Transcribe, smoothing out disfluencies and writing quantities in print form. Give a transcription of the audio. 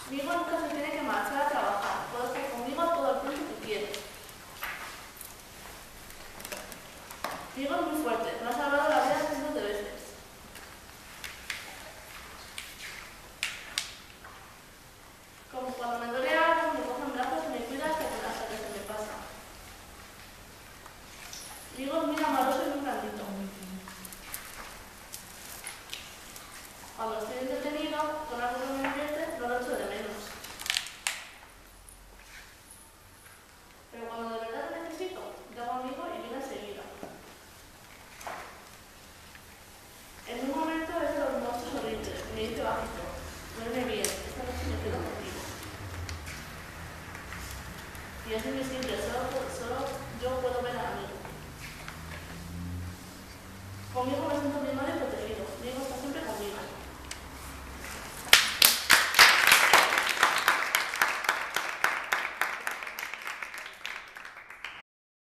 Migo nunca se tiene que marchar a trabajar. Puedes estar conmigo todo el tiempo que quieres. Migo es muy fuerte. Me ha salvado la vida cientos de veces. Como cuando me duele algo, me coge en brazos y me cuida hasta que se me pasa. Migo es muy amoroso y muy blandito. Cuando estoy entretenido, con algo que me divierte, no lo echo de menos. Pero cuando de verdad lo necesito, llamo a Migo y viene enseguida. En un momento es de los monstruos horribles, me dice bajito, duerme bien, esta noche me quedo contigo. Y es invisible.